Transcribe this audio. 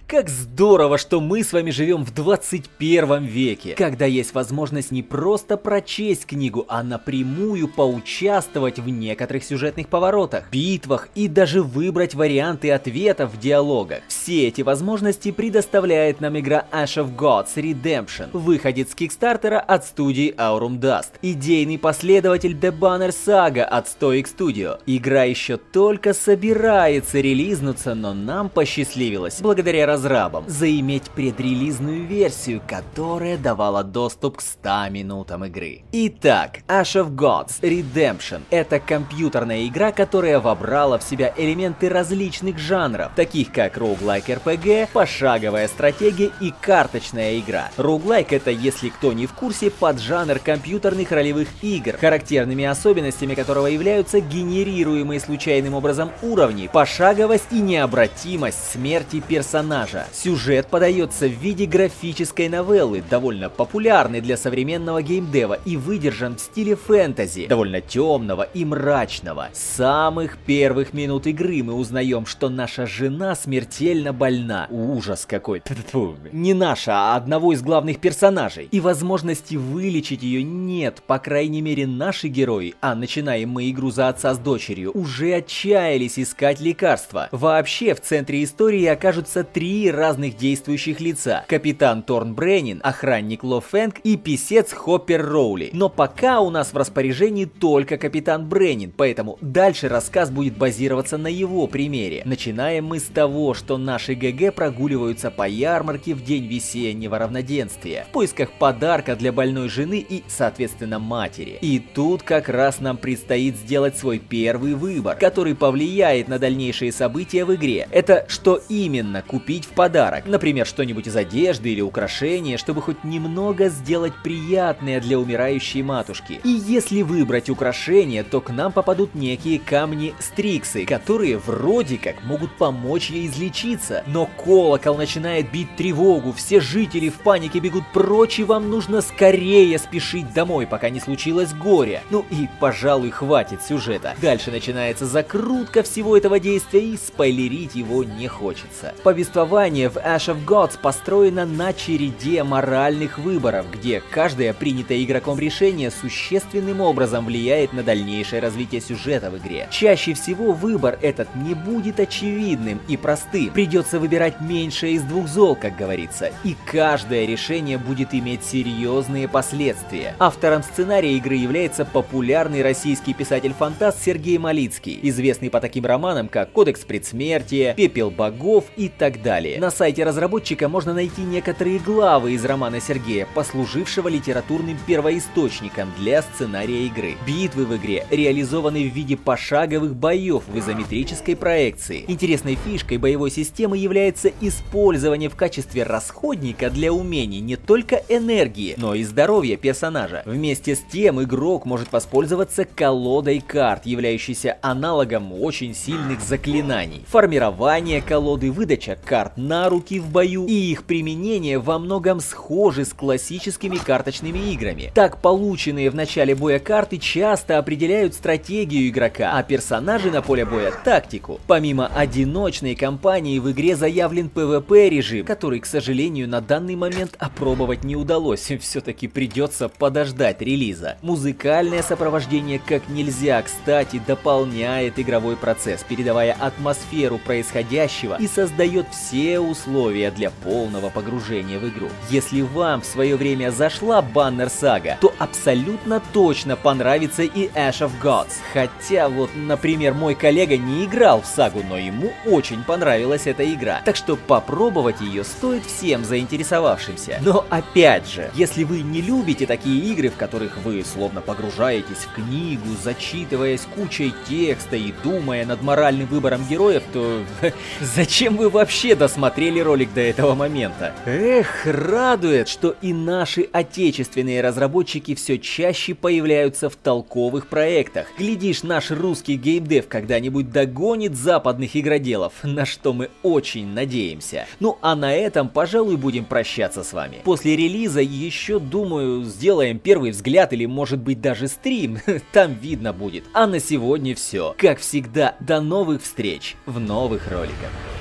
Как здорово, что мы с вами живем в 21 веке, когда есть возможность не просто прочесть книгу, а напрямую поучаствовать в некоторых сюжетных поворотах, битвах и даже выбрать варианты ответов в диалогах. Все эти возможности предоставляет нам игра Ash of Gods Redemption, выходец с Кикстартера от студии Aurum Dust, идейный последователь The Banner Saga от Stoic Studio. Игра еще только собирается релизнуться, но нам посчастливилось, благодаря разрабам, заиметь предрелизную версию, которая давала доступ к 100 минутам игры. Итак, Ash of Gods Redemption — это компьютерная игра, которая вобрала в себя элементы различных жанров, таких как roguelike RPG, пошаговая стратегия и карточная игра. Roguelike — это, если кто не в курсе, поджанр компьютерных ролевых игр, характерными особенностями которого являются генерируемые случайным образом уровни, пошаговость и необратимость смерти персонажа. Сюжет подается в виде графической новеллы, довольно популярной для современного геймдева и выдержан в стиле фэнтези, довольно темного и мрачного. С самых первых минут игры мы узнаем, что наша жена смертельно больна. Ужас какой. Не наша, а одного из главных персонажей. И возможности вылечить ее нет. По крайней мере, наши герои, а начинаем мы игру за отца с дочерью, уже отчаялись искать лекарства. Вообще, в центре истории окажутся три разных действующих лица: капитан Торн Бреннин, охранник Ло Фэнг и писец Хоппер Роули. Но пока у нас в распоряжении только капитан Бреннин, поэтому дальше рассказ будет базироваться на его примере. Начинаем мы с того, что наши ГГ прогуливаются по ярмарке в день весеннего равноденствия в поисках подарка для больной жены и, соответственно, матери. И тут как раз нам предстоит сделать свой первый выбор, который повлияет на дальнейшие события в игре. Это что именно купить в подарок? Например, что-нибудь из одежды или украшения, чтобы хоть немного сделать приятное для умирающей матушки. И если выбрать украшения, то к нам попадут некие камни Стриксы, которые вроде как могут помочь ей излечиться. Но колокол начинает бить тревогу, все жители в панике бегут прочь, и вам нужно скорее спешить домой, пока не случилось горе. Ну и, пожалуй, хватит сюжета. Дальше начинается закрутка всего этого действия, и спойлерить его не хочется. Повествование в Ash of Gods построено на череде моральных выборов, где каждое принятое игроком решение существенным образом влияет на дальнейшее развитие сюжета в игре. Чаще всего выбор этот не будет очевидным и простым. Придется выбирать меньшее из двух зол, как говорится, и каждое решение будет иметь серьезные последствия. Автором сценария игры является популярный российский писатель-фантаст Сергей Малицкий, известный по таким романам, как «Кодекс предсмертия», «Пепел богов» и так далее. На сайте разработчика можно найти некоторые главы из романа Сергея, послужившего литературным первоисточником для сценария игры. Битвы в игре реализованы в виде пошаговых боев в изометрической проекции. Интересной фишкой боевой системы является использование в качестве расходника для умений не только энергии, но и здоровья персонажа. Вместе с тем игрок может воспользоваться колодой карт, являющейся аналогом очень сильных заклинаний. Формирование колоды, выдача карт на руки в бою и их применение во многом схожи с классическими карточными играми. Так, полученные в начале боя карты часто определяют стратегию игрока, а персонажи на поле боя — тактику. Помимо одиночной кампании в игре заявлен PvP режим, который, к сожалению, на данный момент опробовать не удалось, все-таки придется подождать релиза. Музыкальное сопровождение как нельзя кстати дополняет игровой процесс, передавая атмосферу происходящего и создает все условия для полного погружения в игру. Если вам в свое время зашла Banner Saga, то абсолютно точно понравится и Ash of Gods. Хотя вот, например, мой коллега не играл в сагу, но ему очень понравилась эта игра. Так что попробовать ее стоит всем заинтересовавшимся. Но опять же, если вы не любите такие игры, в которых вы словно погружаетесь в книгу, зачитываясь кучей текста и думая над моральным выбором героев, то зачем вы вообще досмотрели ролик до этого момента? Эх, радует, что и наши отечественные разработчики все чаще появляются в толковых проектах. Глядишь, наш русский геймдев когда-нибудь догонит западных игроделов, на что мы очень надеемся. Ну а на этом, пожалуй, будем прощаться с вами. После релиза еще, думаю, сделаем первый взгляд или, может быть, даже стрим, там видно будет. А на сегодня все. Как всегда, до новых встреч в новых роликах.